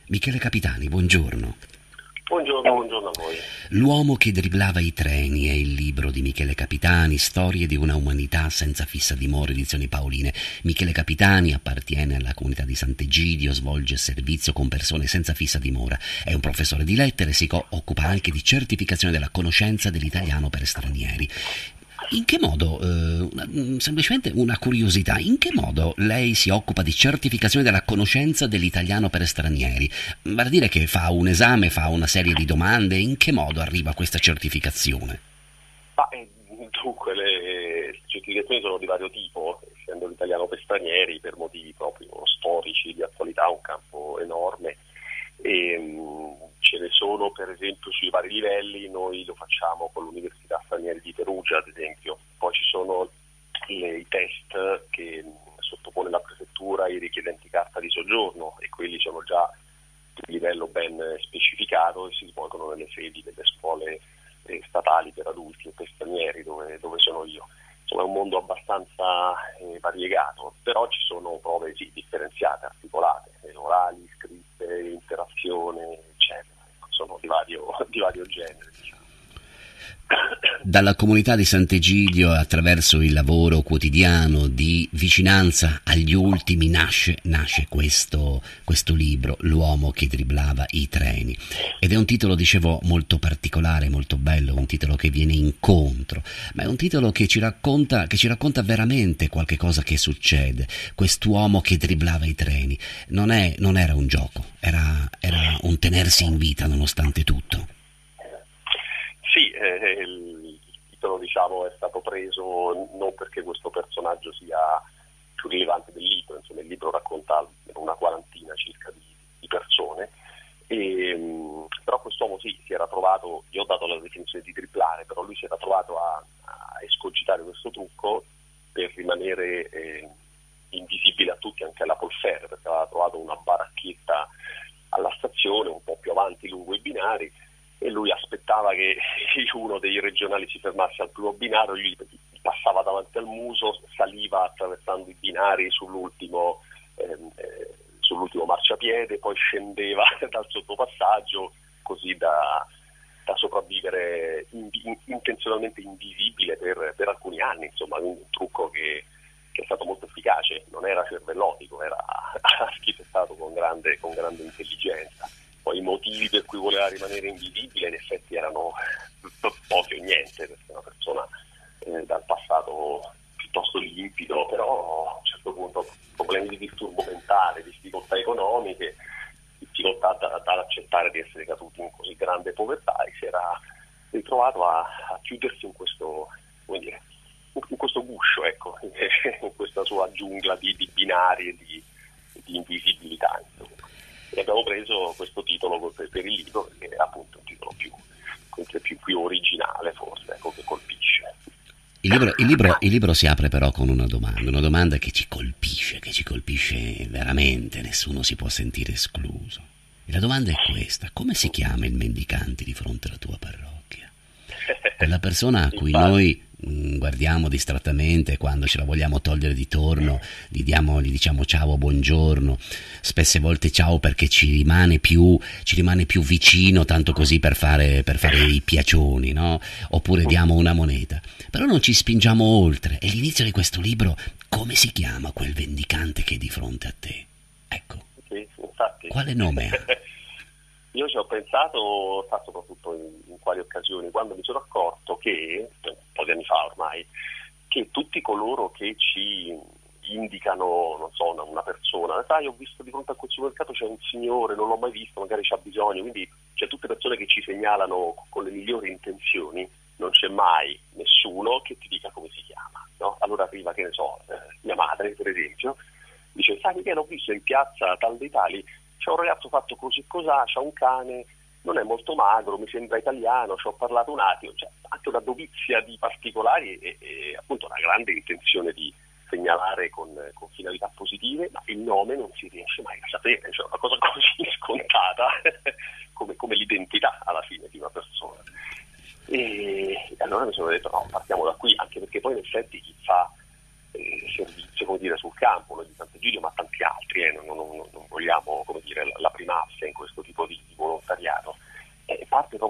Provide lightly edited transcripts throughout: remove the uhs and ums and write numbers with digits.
Michele Capitani, buongiorno. Buongiorno a voi. L'uomo che driblava i treni è il libro di Michele Capitani, Storie di una umanità senza fissa dimora, edizioni Paoline. Michele Capitani appartiene alla comunità di Sant'Egidio, svolge servizio con persone senza fissa dimora, è un professore di lettere, si occupa anche di certificazione della conoscenza dell'italiano per stranieri. In che modo, semplicemente una curiosità, in che modo lei si occupa di certificazione della conoscenza dell'italiano per stranieri? Vale a dire che fa un esame, fa una serie di domande, in che modo arriva a questa certificazione? Dunque, le certificazioni sono di vario tipo, essendo l'italiano per stranieri, per motivi proprio storici, di attualità, un campo enorme. Ce ne sono per esempio sui vari livelli, noi lo facciamo con l'Università Stranieri di Perugia ad esempio, poi ci sono i test che sottopone la prefettura ai richiedenti carta di soggiorno e quelli sono già di livello ben specificato e si svolgono nelle sedi delle scuole statali per adulti e per stranieri dove sono io. Insomma è un mondo abbastanza variegato, però ci sono prove differenziate, articolate, orali, scritte, interazione, eccetera. Sono di vario genere, diciamo. Dalla comunità di Sant'Egidio, attraverso il lavoro quotidiano di vicinanza agli ultimi, nasce questo libro, L'uomo che driblava i treni. Ed è un titolo, dicevo, molto particolare, molto bello, un titolo che viene incontro, ma è un titolo che ci racconta veramente qualche cosa che succede. Quest'uomo che driblava i treni non era un gioco, era un tenersi in vita nonostante tutto. Sì, il titolo diciamo è stato preso non perché questo personaggio sia più rilevante del libro, insomma il libro racconta una quarantina circa di persone, però quest'uomo si era trovato, io ho dato la definizione di driblare, però lui si era trovato a escogitare questo trucco per rimanere invisibile a tutti, anche alla Polfer, perché aveva trovato una baracchetta alla stazione un po' più avanti lungo i binari e lui aspettava che uno dei regionali si fermasse al primo binario, gli passava davanti al muso, saliva attraversando i binari sull'ultimo marciapiede, poi scendeva dal sottopassaggio così da sopravvivere intenzionalmente invisibile per alcuni anni, insomma un trucco che è stato molto efficace, non era cervellotico, era architettato con grande intelligenza. Poi i motivi per cui voleva rimanere invisibile in effetti erano pochi o niente, perché è una persona dal passato piuttosto limpido, però a un certo punto problemi di disturbo mentale, difficoltà economiche, difficoltà dall'accettare di essere caduti in così grande povertà e si era ritrovato a chiudersi in questo, come dire, in questo guscio, ecco, in questa sua giungla di binari e di invisibilità, insomma. E abbiamo preso questo titolo per il libro perché è appunto un titolo più originale forse, ecco, che colpisce. Il libro si apre però con una domanda che ci colpisce veramente, nessuno si può sentire escluso. E la domanda è questa: come si chiama il mendicante di fronte alla tua parrocchia? Quella persona a cui noi guardiamo distrattamente quando ce la vogliamo togliere di torno, gli diciamo ciao, buongiorno, spesse volte ciao perché ci rimane più vicino, tanto così per fare i piacioni, no? Oppure diamo una moneta, però non ci spingiamo oltre. E l'inizio di questo libro: come si chiama quel vendicante che è di fronte a te? Ecco, sì, infatti. Quale nome ha? Io ci ho pensato soprattutto in quali occasioni, quando mi sono accorto che, un po' di anni fa ormai, che tutti coloro che ci indicano, non so, una persona, sai, ho visto di fronte a quel supermercato c'è un signore, non l'ho mai visto, magari c'ha bisogno, quindi c'è tutte persone che ci segnalano con le migliori intenzioni, non c'è mai nessuno che ti dica come si chiama, no? Allora arriva, che ne so, mia madre per esempio, dice, sai Michele, ho visto in piazza tal dei tali, c'è un ragazzo fatto così cos'ha, c'ha un cane, non è molto magro, mi sembra italiano, ci ho parlato un attimo, cioè anche una dovizia di particolari e appunto una grande intenzione di segnalare con finalità positive, ma il nome non si riesce mai a sapere, cioè una cosa così scontata come l'identità alla fine di una persona. E allora mi sono detto no, partiamo da qui, anche perché poi in effetti chi fa servizio, come dire, sul campo, noi di Sant'Egidio, ma tanti altri, non vogliamo, come dire, la primazia in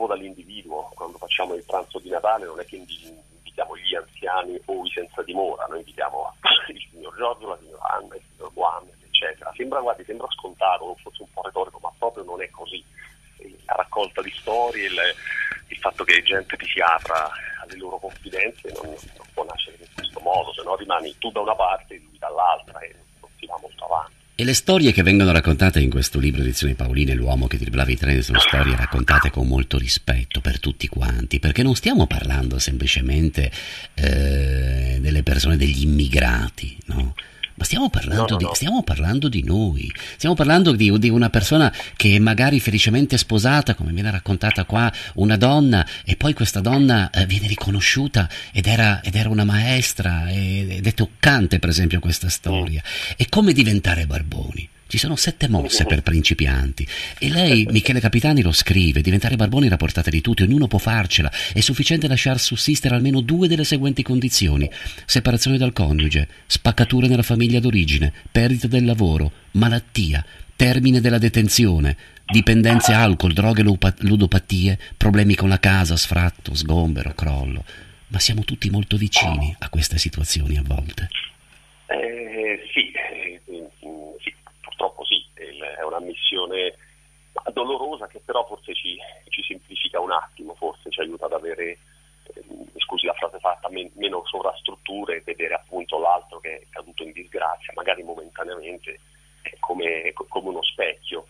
dall'individuo. Quando facciamo il pranzo di Natale non è che invitiamo gli anziani o i senza dimora, noi invitiamo il signor Giorgio, la signora Anna, il signor Mohammed, eccetera. Sembra scontato, forse un po' retorico, ma proprio non è così. La raccolta di storie, il fatto che gente ti si apra alle loro confidenze non può nascere in questo modo, se no rimani tu da una parte e lui dall'altra e non si va molto avanti. E le storie che vengono raccontate in questo libro, edizione Paolini, L'uomo che driblava i treni, sono storie raccontate con molto rispetto per tutti quanti, perché non stiamo parlando semplicemente delle persone, degli immigrati, no? Ma stiamo parlando di noi, stiamo parlando di una persona che è magari felicemente sposata, come viene raccontata qua, una donna, e poi questa donna viene riconosciuta ed era una maestra, ed è toccante per esempio questa storia. E come diventare barboni? Ci sono 7 mosse per principianti e lei, Michele Capitani, lo scrive: diventare barboni è la portata di tutti, ognuno può farcela, è sufficiente lasciar sussistere almeno 2 delle seguenti condizioni: separazione dal coniuge, spaccature nella famiglia d'origine, perdita del lavoro, malattia, termine della detenzione, dipendenze, alcol, droghe, ludopatie, problemi con la casa, sfratto, sgombero, crollo. Ma siamo tutti molto vicini a queste situazioni a volte. Sì, purtroppo sì, è una missione dolorosa che però forse ci semplifica un attimo, forse ci aiuta ad avere, scusi la frase fatta, meno sovrastrutture e vedere appunto l'altro che è caduto in disgrazia, magari momentaneamente, come uno specchio.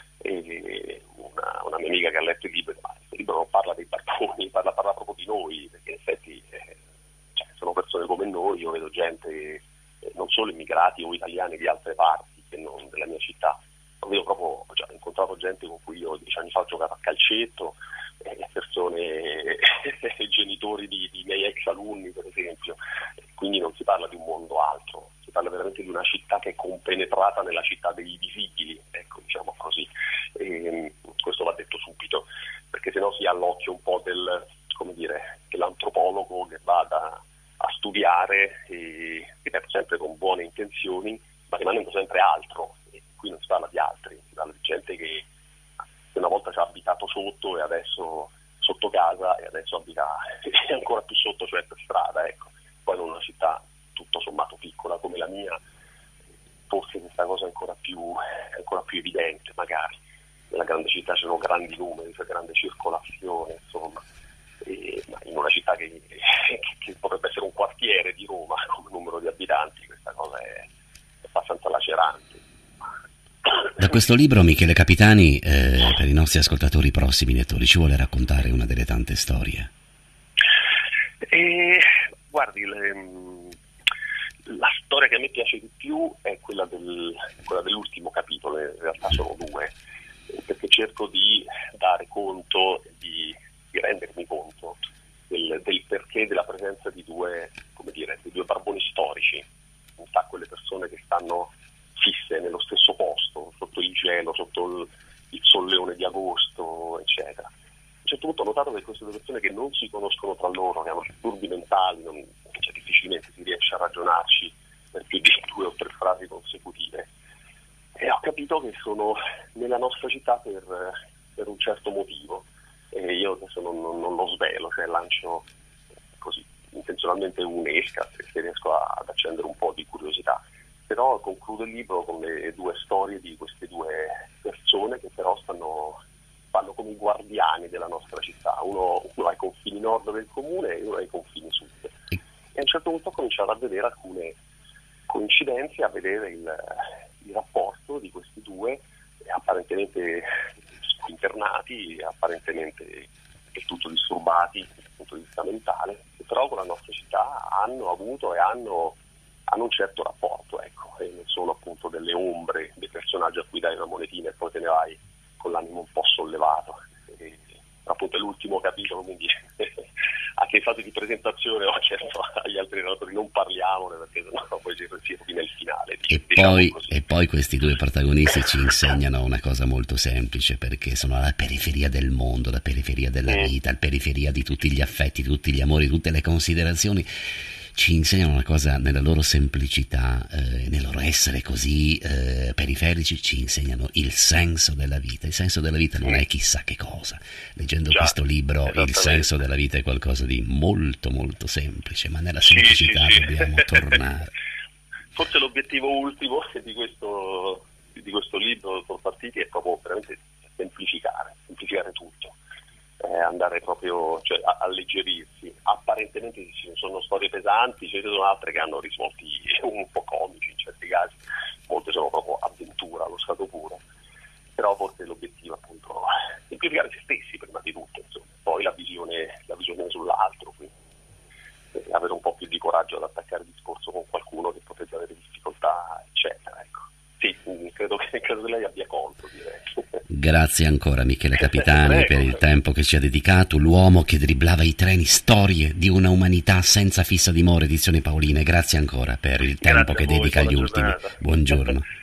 E una mia amica che ha letto il libro, ma questo libro non parla dei barboni, parla proprio di noi, perché in effetti sono persone come noi. Io vedo gente, non solo immigrati o italiani di altre parti che non della mia città, ho incontrato gente con cui io 10 anni fa ho giocato a calcetto, persone, genitori di miei ex alunni per esempio, quindi non si parla di un mondo altro, si parla veramente di una città che è compenetrata nella città dei visibili, ecco, diciamo così. Questo va detto subito, perché sennò si ha l'occhio un po' dell'antropologo che vada a studiare, ripeto, sempre con buone intenzioni, ma rimanendo sempre altro. E qui non si parla di altri, si parla di gente che una volta ci ha abitato sotto e adesso sotto casa, e adesso abita ancora più sotto, cioè per strada, ecco. Poi in una città tutto sommato piccola come la mia, forse questa cosa è ancora più evidente magari. Nella grande città ci sono grandi numeri, c'è grande circolazione, insomma, ma in una città che potrebbe essere un quartiere di Roma come numero di abitanti, questa cosa è abbastanza lacerante. Da questo libro Michele Capitani, per i nostri ascoltatori prossimi lettori, ci vuole raccontare una delle tante storie? Guardi, la storia che a me piace di più è quella dell'ultimo capitolo, in realtà sono 2, perché cerco di dare conto, di rendermi conto del perché della presenza di due barboni storici, quelle persone che stanno fisse nello stesso posto, sotto il cielo, sotto il solleone di agosto, eccetera. A un certo punto ho notato che queste 2 persone che non si conoscono tra loro, che hanno disturbi mentali, difficilmente si riesce a ragionarci per più di 2 o 3 frasi consecutive, e ho capito che sono nella nostra città per un certo motivo, e io adesso non lo svelo, cioè lancio così intenzionalmente un'esca se riesco ad accendere un po' di curiosità. Però concludo il libro con le 2 storie di queste 2 persone che però fanno come i guardiani della nostra città, uno ai confini nord del comune e uno ai confini sud. E a un certo punto ho cominciato a vedere alcune coincidenze, a vedere il rapporto di questi 2 apparentemente internati, apparentemente del tutto disturbati dal punto di vista mentale, che però con la nostra città hanno avuto e hanno un certo rapporto, ecco, e non sono appunto delle ombre, dei personaggi a cui dai una monetina e poi te ne vai con l'animo un po' sollevato. E, appunto è l'ultimo capitolo, quindi anche in fase di presentazione ho chiesto agli altri relatori non parliamone, perché sennò poi si rovina il finale. E poi questi 2 protagonisti ci insegnano una cosa molto semplice, perché sono alla periferia del mondo, alla periferia della vita, alla periferia di tutti gli affetti, tutti gli amori, tutte le considerazioni. ci insegnano una cosa nella loro semplicità, nel loro essere così periferici, ci insegnano il senso della vita. Il senso della vita non è chissà che cosa. Leggendo questo libro, il senso della vita è qualcosa di molto molto semplice, ma nella semplicità dobbiamo tornare. Forse l'obiettivo ultimo di questo libro, Dottor Partiti, è proprio veramente semplificare tutto. Andare proprio, cioè, alleggerirsi. Apparentemente ci sono storie pesanti, ce ne sono altre che hanno risvolti un po' comici in certi casi, molte sono proprio avventura allo stato puro, però forse l'obiettivo appunto è semplificare se stessi prima di tutto, insomma. Poi la visione sull'altro, quindi avere un po' più di coraggio ad attaccare il discorso con qualcuno che potrebbe avere difficoltà, eccetera, ecco. Sì, credo che lei abbia colto, direi. Grazie ancora Michele Capitani per il tempo che ci ha dedicato, l'uomo che dribblava i treni, storie di una umanità senza fissa dimora, edizione Paoline. Grazie ancora per il tempo che dedica agli ultimi. Buongiorno.